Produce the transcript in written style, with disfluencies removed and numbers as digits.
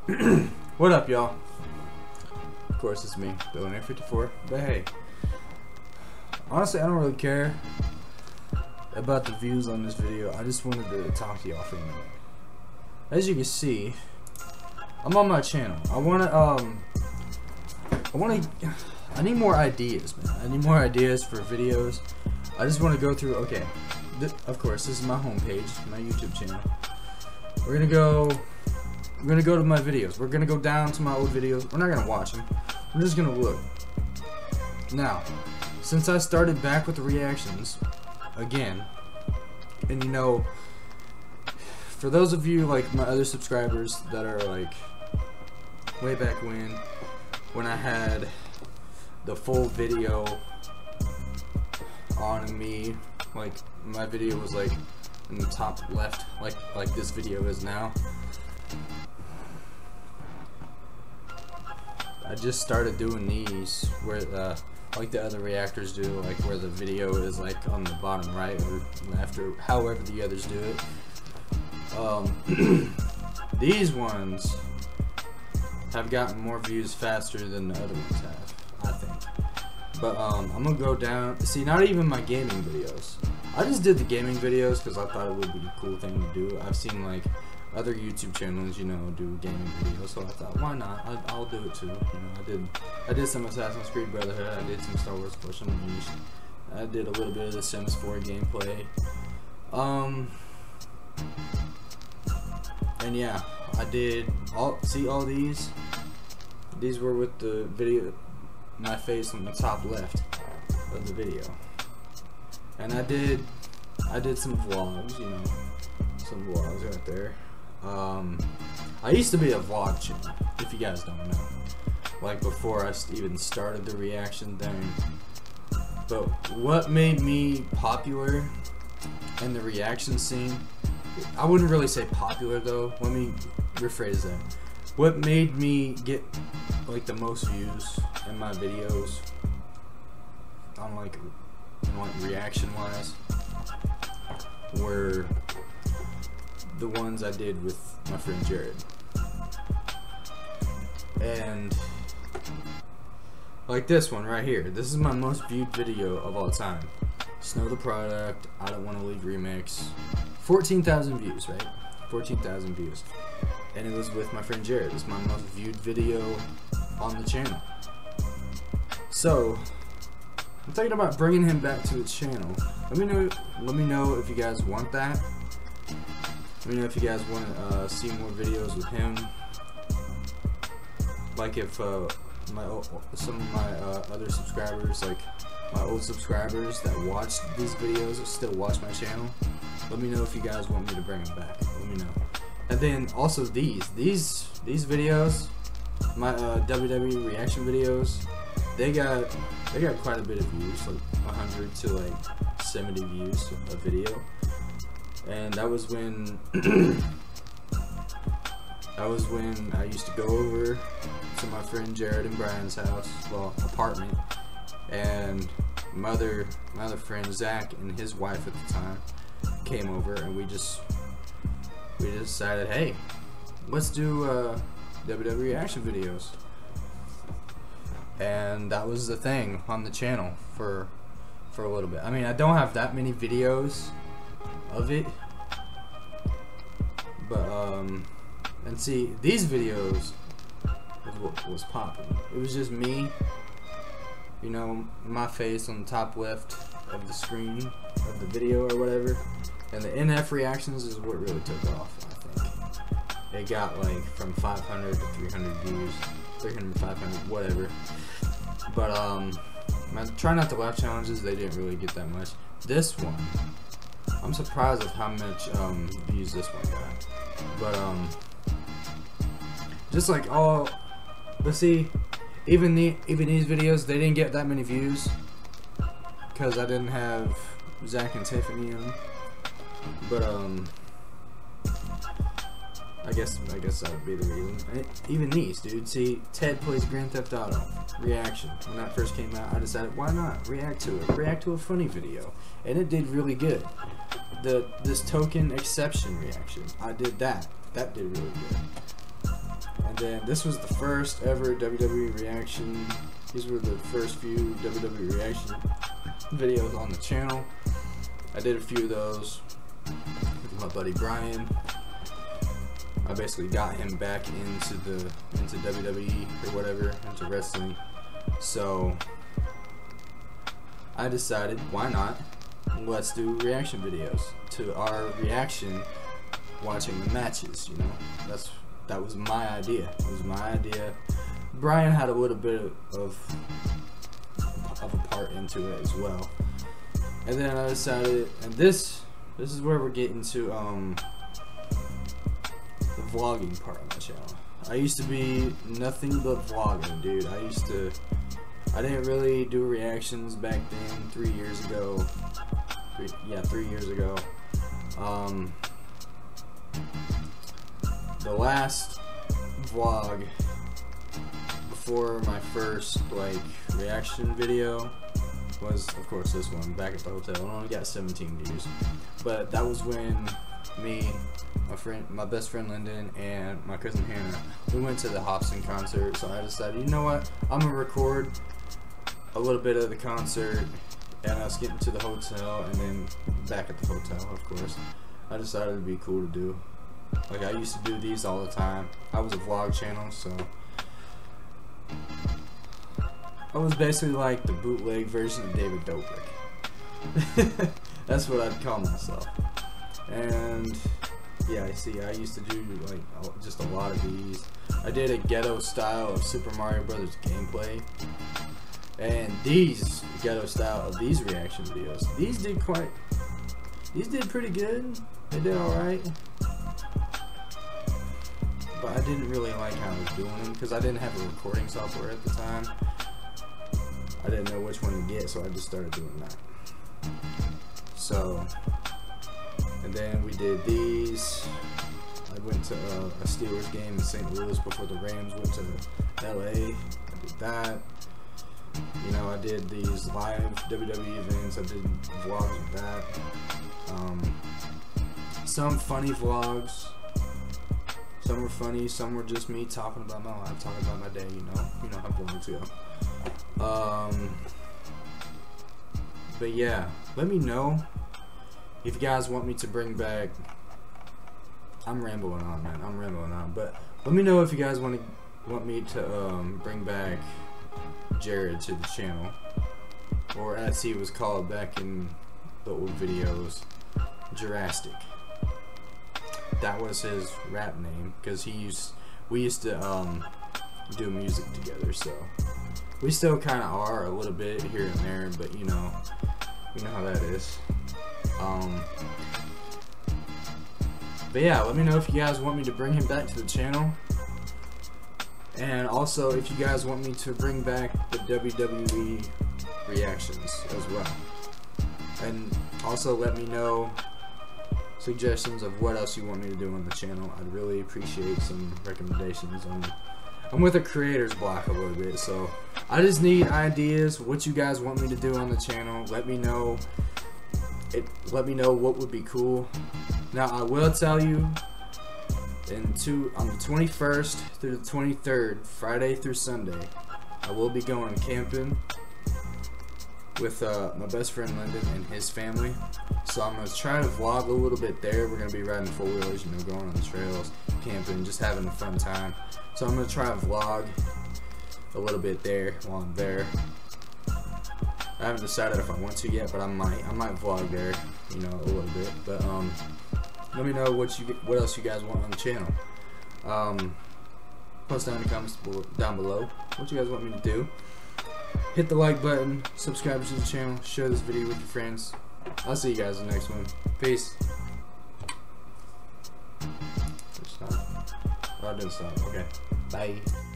What up, y'all? Of course, it's me, Billionaire54. But hey, honestly, I don't really care about the views on this video. I just wanted to talk to y'all for a minute. As you can see, I'm on my channel. I need more ideas, man. I need more ideas for videos. I just want to go through. Okay, of course, this is my homepage, my YouTube channel. We're gonna go to my videos. We're gonna go down to my old videos. We're not gonna watch them. We're just gonna look. Now, since I started back with the reactions again, and you know, for those of you like my other subscribers that are like way back when I had the full video on me, like my video was like in the top left, like this video is now. I just started doing these where like the other reactors do, like where the video is like on the bottom right or left or however the others do it. These ones have gotten more views faster than the other ones have, I think. But I'm gonna go down. See, not even my gaming videos. I just did the gaming videos because I thought it would be a cool thing to do. I've seen like other YouTube channels, you know, do gaming videos, so I thought, why not? I'll do it too. You know, I did some Assassin's Creed Brotherhood. I did some Star Wars Force Unleashed. I did a little bit of the Sims 4 gameplay. And yeah, I did all these. These were with the video, my face on the top left of the video. And I did some vlogs, you know, some vlogs right there. I used to be a vlog channel, if you guys don't know, like before I even started the reaction thing. But what made me popular in the reaction scene, I wouldn't really say popular though, let me rephrase that. What made me get like the most views in my videos on like reaction wise were the ones I did with my friend Jared. And like this one right here, this is my most viewed video of all time. Snow the Product, I Don't Want to Leave remix. 14,000 views, right? 14,000 views. And it was with my friend Jared. It's my most viewed video on the channel. So I'm thinking about bringing him back to the channel. Let me know if you guys want that. Let me know if you guys want to see more videos with him. Like if some of my other subscribers, like my old subscribers that watched these videos, still watch my channel. Let me know if you guys want me to bring them back. Let me know. And then also these videos, my WWE reaction videos, they got quite a bit of views, like 100 to like 70 views a video. And that was when I used to go over to my friend Jared and Brian's house, well, apartment, and my other friend Zach and his wife at the time came over, and we just decided, hey, let's do WWE reaction videos. And that was the thing on the channel for a little bit. I mean, I don't have that many videos of it, but and see, these videos is what was popping. It was just me, you know, my face on the top left of the screen of the video or whatever, and the NF reactions is what really took off. I think it got like from 500 to 300 views, 300, 500, whatever. But my Try Not to Laugh challenges, they didn't really get that much. This one, I'm surprised of how much views this one got. But just like all, but see, even these videos, they didn't get that many views because I didn't have Zach and Tiffany in them. But I guess that would be the reason. Even these, dude. See, Ted Plays Grand Theft Auto reaction. When that first came out, I decided, why not react to it? React to a funny video, and it did really good. This token exception reaction, I did that. That did really good. And And then this was the first ever WWE reaction. These were the first few WWE reaction videos on the channel. I did a few of those with my buddy Brian. I basically got him back into WWE or whatever, into wrestling. So I decided, why not? Let's do reaction videos to our reaction watching the matches. You know, that was my idea. It was my idea. Brian had a little bit of a part into it as well. And then I decided, and this is where we're getting to the vlogging part of my channel. I used to be nothing but vlogging, dude. I didn't really do reactions back then, 3 years ago. 3 years ago. The last vlog before my first reaction video was, of course, this one, back at the hotel. It only got 17 views, but that was when me, my best friend Lyndon, and my cousin Hannah, we went to the Hobson concert. So I decided, you know what, I'm gonna record a little bit of the concert and us getting to the hotel, and then back at the hotel, of course. I decided it'd be cool to do. Like, I used to do these all the time. I was a vlog channel, so I was basically like the bootleg version of David Dobrik. That's what I'd call myself. And yeah, I used to do just a lot of these. I did a ghetto style of Super Mario Brothers gameplay, and these ghetto style of these reaction videos. These did pretty good. They did alright. But I didn't really like how I was doing them because I didn't have a recording software at the time. I didn't know which one to get, so I just started doing that. So, and then we did these. I went to a Steelers game in St. Louis before the Rams went to LA. I did that. You know, I did these live WWE events. I did vlogs with that. Some funny vlogs. Some were funny, some were just me talking about my life, talking about my day, you know how vlogs go. But yeah, let me know if you guys want me to bring back, I'm rambling on, man, I'm rambling on, but let me know if you guys want me to bring back Jared to the channel, or as he was called back in the old videos, Jurassic. That was his rap name, because we used to do music together, so we still kind of are a little bit here and there, but you know how that is. But yeah, let me know if you guys want me to bring him back to the channel, and also if you guys want me to bring back the WWE reactions as well, and also let me know suggestions of what else you want me to do on the channel. I'd really appreciate some recommendations. I'm with a creator's block a little bit, so I just need ideas, what you guys want me to do on the channel. Let me know what would be cool. Now I will tell you, on the 21st through the 23rd, Friday through Sunday, I will be going camping with my best friend Lyndon and his family. So I'm going to try to vlog a little bit there. We're going to be riding four-wheelers, you know, going on the trails, camping, just having a fun time. So I'm going to try to vlog a little bit there while I'm there. I haven't decided if I want to yet, but I might vlog there, you know, a little bit. But let me know what else you guys want on the channel. Post down in the comments down below what you guys want me to do. Hit the like button, subscribe to the channel, share this video with your friends. I'll see you guys in the next one. Peace. Stop. Oh, I didn't stop. Okay. Bye.